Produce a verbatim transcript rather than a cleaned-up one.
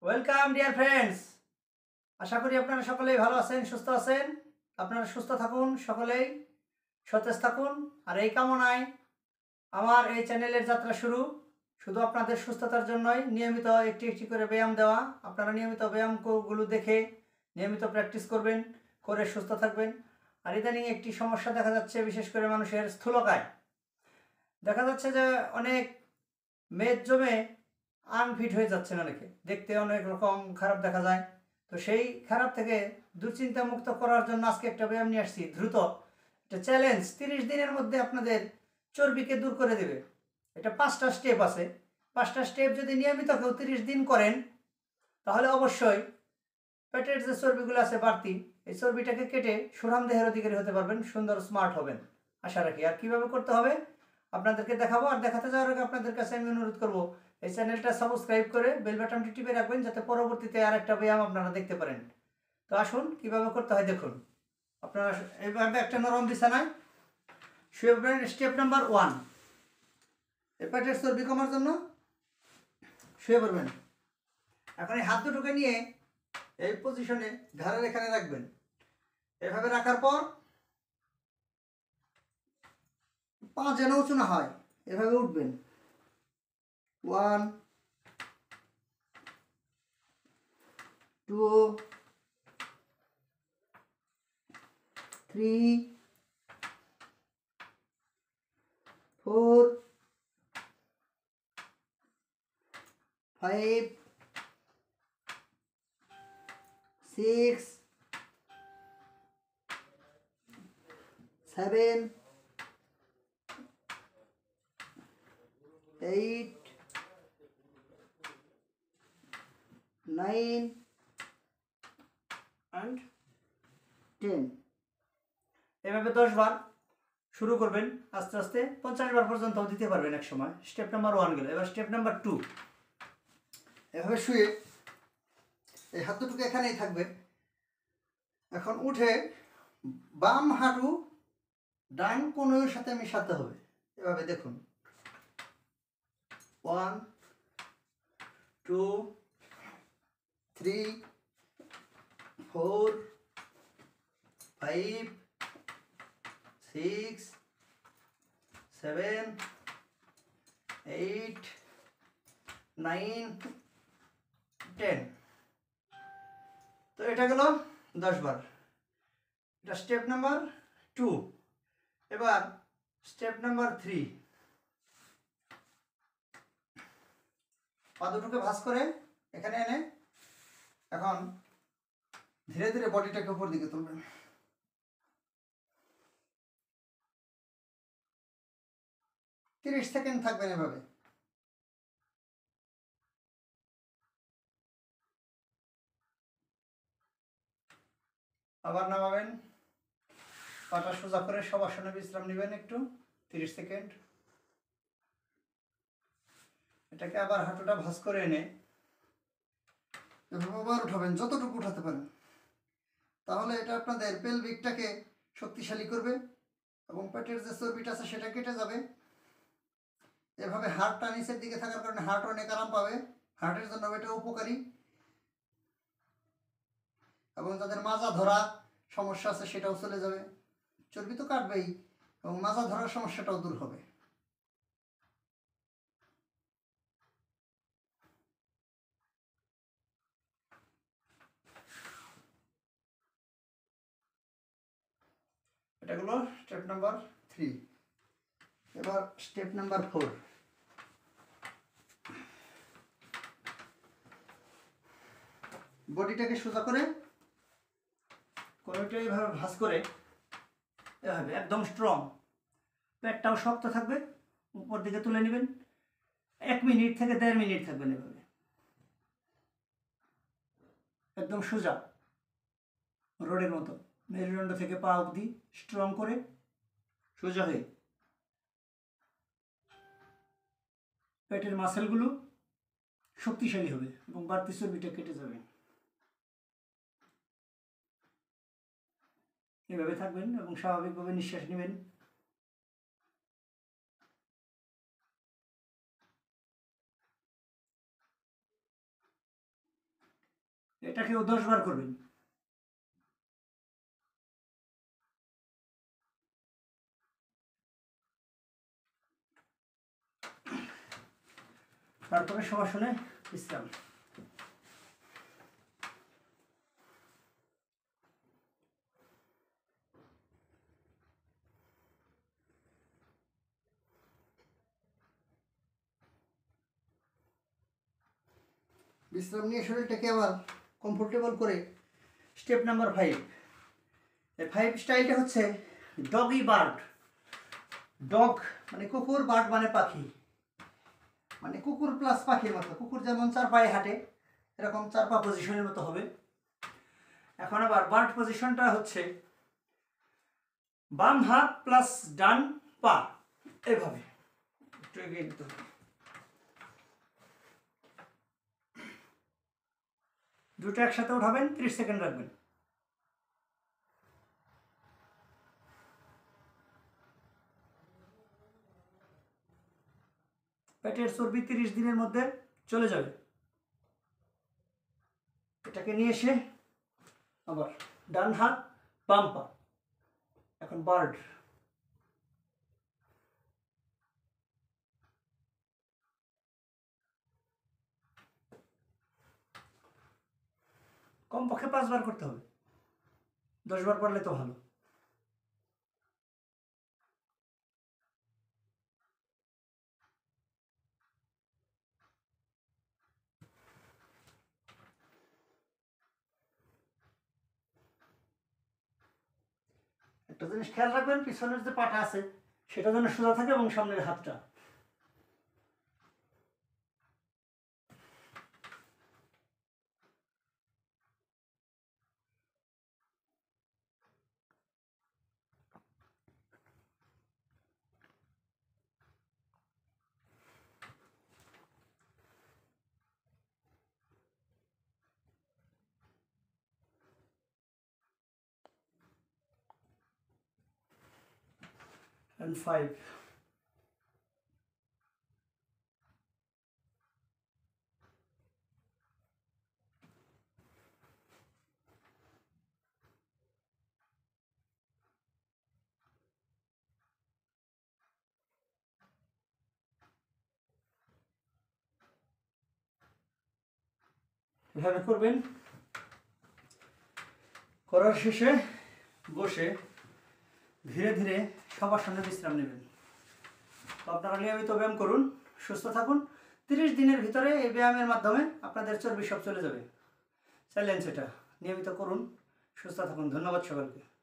Welcome dear friends, আশা করি আপনারা সকলেই ভালো আছেন, সুস্থ আছেন। আপনারা সুস্থ থাকুন, সকলেই সতেজ থাকুন। আর এই কামনায় আমার এই চ্যানেলের যাত্রা শুরু। শুধু আপনাদের সুস্থতার জন্যই নিয়মিত একটি একটি করে ব্যায়াম দেওয়া। আপনারা নিয়মিত ব্যায়ামগুলো দেখে নিয়মিত প্র্যাকটিস করবেন, করে সুস্থ থাকবেন। আর ইদানিং একটি সমস্যা দেখা যাচ্ছে, বিশেষ করে মানুষের স্থূলকায়। দেখা যাচ্ছে যে অনেক মেদ জমে আনফিট হয়ে যাচ্ছেন, অনেকে দেখতে অনেক রকম খারাপ দেখা যায়। তো সেই খারাপ থেকে দুশ্চিন্তা মুক্ত করার জন্য আজকে একটা ব্যায়াম নিয়ে আসছি, দ্রুত একটা চ্যালেঞ্জ। তিরিশ দিনের মধ্যে আপনাদের চর্বিকে দূর করে দেবে। এটা পাঁচটা স্টেপ আছে। পাঁচটা স্টেপ যদি নিয়মিত কেউ তিরিশ দিন করেন, তাহলে অবশ্যই পেটের যে চর্বিগুলো আছে বাড়তি, এই চর্বিটাকে কেটে সুঠাম দেহের অধিকারী হতে পারবেন, সুন্দর স্মার্ট হবেন আশা রাখি। আর কীভাবে করতে হবে আপনাদেরকে দেখাবো। আর দেখাতে যাওয়ার আগে আপনাদের কাছে আমি অনুরোধ করবো, এই চ্যানেলটা সাবস্ক্রাইব করে বেল বাটনটি টিপে রাখবেন, যাতে পরবর্তীতে আর একটা ব্যায়াম আপনারা দেখতে পারেন। তো আসুন কীভাবে করতে হয় দেখুন। আপনারা এইভাবে একটা নরম বিছানায় শুয়ে পড়বেন। স্টেপ নাম্বার ওয়ান, এই পেটের চর্বি কমার জন্য শুয়ে পড়বেন। এখন এই হাত দুটোকে নিয়ে এই পজিশনে ঘাড়ের এখানে রাখবেন। এভাবে রাখার পর পা যেন উঁচু না হয়, এভাবে উঠবেন। One, two, three, four, five, six, seven, eight, nine and ten. এভাবে দশ বার শুরু করবেন, আস্তে আস্তে পঞ্চাশ বার পর্যন্ত দিতে পারবেন এক সময়। স্টেপ নাম্বার ওয়ান গেল। এবার স্টেপ নাম্বার টু, এভাবে শুয়ে এই হাত দুটোকে এখানেই থাকবে। এখন উঠে বাম হাঁটু ডান কোণের সাথে মিশাতে হবে। এভাবে দেখুন, one, two, three, four, five, six, seven, eight, nine, ten. তো এটা গেল দশ বার। এটা স্টেপ নাম্বার টু। এবার স্টেপ নাম্বার থ্রি, পা দুটোকে ভাঁজ করে এখানে এনে এখন ধীরে ধীরে বডিটাকে উপর দিকে তুলবেন। তিরিশ সেকেন্ড থাকবেন এভাবে। আবার নামাবেন, পাটা সোজা করে শবাসনে বিশ্রাম নেবেন একটু, তিরিশ সেকেন্ড। এটাকে আবার হাঁটুটা ভাঁজ করে এনে এভাবে আবার উঠাবেন, যতটুকু উঠাতে পারেন। তাহলে এটা আপনাদের পেলভিকটাকে শক্তিশালী করবে এবং পেটের যে চর্বিটা আছে সেটা কেটে যাবে। এভাবে হাড়টা নিচের দিকে থাকার কারণে হার্ট অনেক আরাম পাবে, হার্টের জন্য এটা উপকারী। এবং যাদের মাজা ধরা সমস্যা আছে সেটাও চলে যাবে। চর্বি তো কাটবেই এবং মাজা ধরার সমস্যাটাও দূর হবে। এটা হলো স্টেপ নাম্বার থ্রি। এবার স্টেপ নাম্বার ফোর, বডিটাকে সোজা করে কোনোটা এইভাবে ভাঁজ করে এভাবে একদম স্ট্রং, পেটটাও শক্ত থাকবে, উপর দিকে তুলে নেবেন। এক মিনিট থেকে দেড় মিনিট থাকবেন এভাবে, একদম সোজা রোডের মতো, মেরুদণ্ড থেকে পা অবধি স্ট্রং করে সোজা হয়ে। পেটের মাসেলগুলো শক্তিশালী হবে এবং বাড়তি চর্বিটা কেটে যাবে। এভাবে থাকবেন এবং স্বাভাবিকভাবে নিঃশ্বাস নেবেন। এটাকেও দশ বার করবেন। তারপরে শবাসনে বিশ্রাম। বিশ্রাম নিয়ে শরীরটাকে আবার কমফোর্টেবল করে স্টেপ নাম্বার ফাইভ। এই ফাইভ স্টাইলটা হচ্ছে ডগি বার্ড। ডগ মানে কুকুর, বার্ড মানে পাখি, মানে কুকুর প্লাস পাখির মতো। কুকুর যেমন চার পায়ে হাঁটে এরকম চার পা পজিশনের মতো হবে। এখন আবার বার্ড পজিশনটা হচ্ছে বাম হাত প্লাস ডান পা, এভাবে একটু এগিয়ে দিতে হবে। দুটো একসাথে উঠাবেন, ত্রিশ সেকেন্ড রাখবেন। পেটের চর্বি তিরিশ দিনের মধ্যে চলে যাবে। এটাকে নিয়ে এসে আবার ডান হাত বাম পা। এখন বার্ড। কমপক্ষে পাঁচবার করতে হবে, দশ বার পারলে তো ভালো। একটা জিনিস খেয়াল রাখবেন, পিছনের যে পাটা আছে সেটা যেন সোজা থাকে এবং সামনের হাতটা। And five. এভাবে করবেন। করার শেষে বসে ধীরে ধীরে সবার সামনে বিশ্রাম নেবেন। তো আপনারা নিয়মিত ব্যায়াম করুন, সুস্থ থাকুন। তিরিশ দিনের ভিতরে এই ব্যায়ামের মাধ্যমে আপনাদের চর্বি সব চলে যাবে। চ্যালেঞ্জ এটা, নিয়মিত করুন, সুস্থ থাকুন। ধন্যবাদ সকলকে।